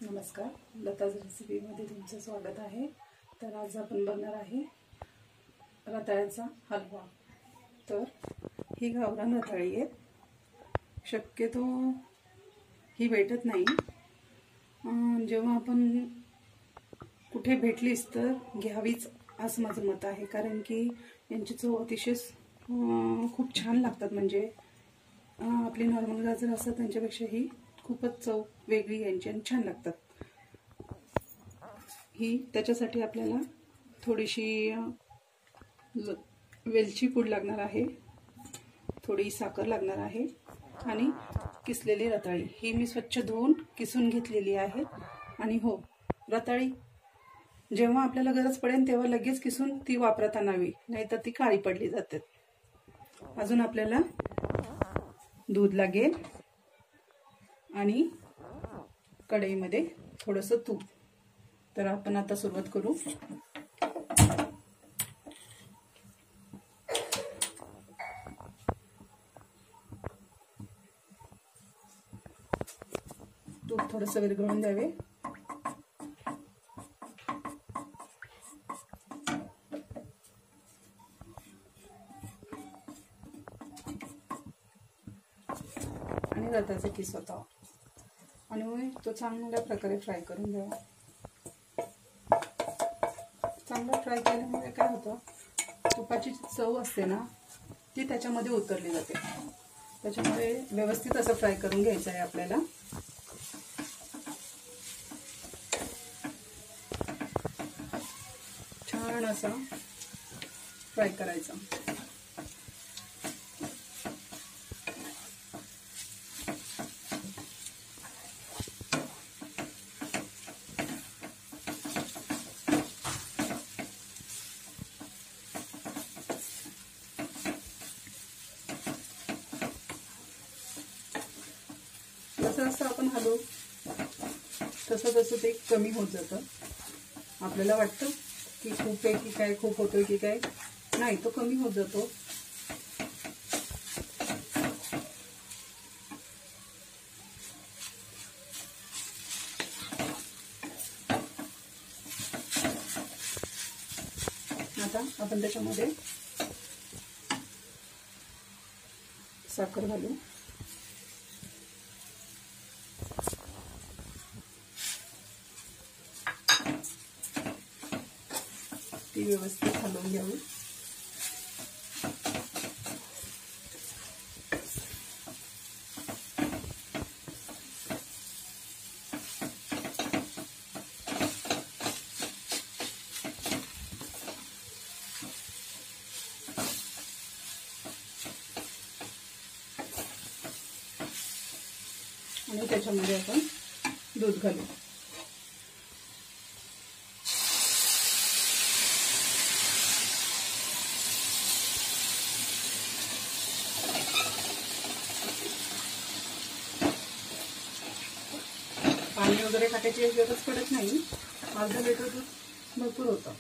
नमस्कार, लताज रेसिपीमध्ये तुमचं स्वागत आहे। तर आज आपण बनवणार आहे रताळ्याचा हलवा। तर ही गावरान रताळी आहे, शक्यतो ही भेटत नाही। जेव्हा आपण कुठे भेटलीच तर घ्यावीच असं माझं मत आहे, कारण की यांची चव अतिशय खूप छान लागतात। म्हणजे आपली नॉर्मल गाजर असतात त्यांच्यापेक्षा ही खूपच चव वेगळी यांची आणि छान लागतात। ही त्याच्यासाठी आपल्याला थोडीशी वेलची पूड लागणार आहे, थोडी साखर लागणार आहे आणि किसलेली रताळी ही मी स्वच्छ धुवून किसून घेतलेली आहे। आणि हो, रताळी जेव्हा आपल्याला गरज पडेल तेव्हा लगेच किसून ती वापरात आणावी, नाहीतर ती काळी पडली जाते। अजून आपल्याला दूध लागेल आणि कढईमध्ये थोडंसं तूप। तर आपण आता सुरुवात करू। तूप थोडंसं विरघळून द्यावे। आणि रताळ्याचा किस होता आणि तो चांगल्या प्रकारे फ्राय करून घ्यावा। चांगलं फ्राय केल्यामुळे काय होतं, तुपाची चव असते ना ती त्याच्यामध्ये उतरली जाते। त्याच्यामुळे व्यवस्थित असं फ्राय करून घ्यायचं आहे आपल्याला। छान असा फ्राय करायचा। जसं जसं आपण हलवू तसं तसं ते कमी होत जातं। आपल्याला वाटतं की खूप आहे की काय, खूप होतोय की काय, नाही, तो कमी होत जातो। आता आपण त्याच्यामध्ये साखर घालू। ती व्यवस्थित हलवून घ्यावी। आणि त्याच्यामध्ये आपण दूध घालू। पाणी वगैरे टाकायची गरज पडत नाही, अर्धा लिटर दूध भरपूर होतं।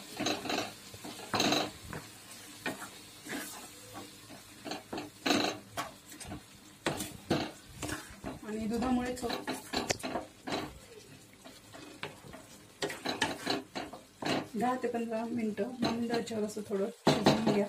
आणि दुधामुळे 10 ते 15 मिनिटं मंद आचेवर असं थोडं शिजवून घ्या।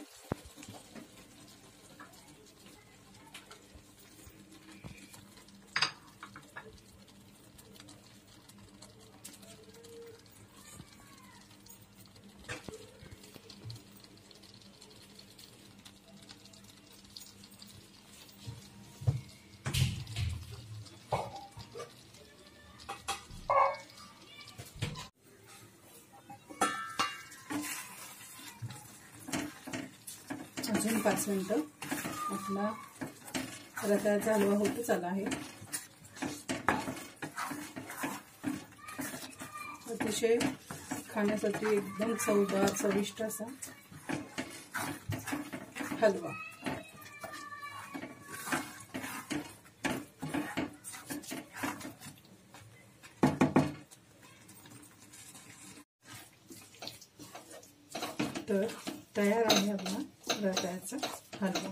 अजून 5 मिनिटं आपला रताळ्याचा हलवा होतच आला आहे। अतिशय खाण्यासाठी एकदम चवदार चविष्ट असा हलवा। तर तयार आहे आपला रताळ्याचा हलवा।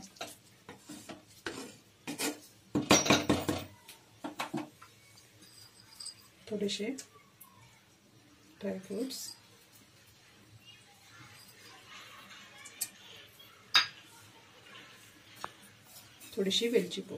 थोडेसे ड्रायफ्रूट्स, थोडीशी वेलची पूड,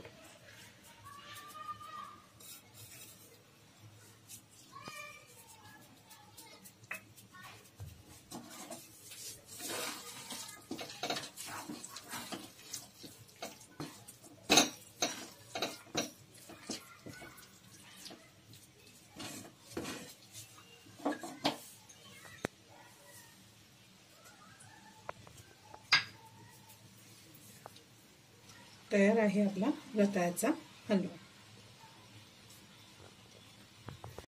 तयार आहे आपला रताळ्याचा हलवा।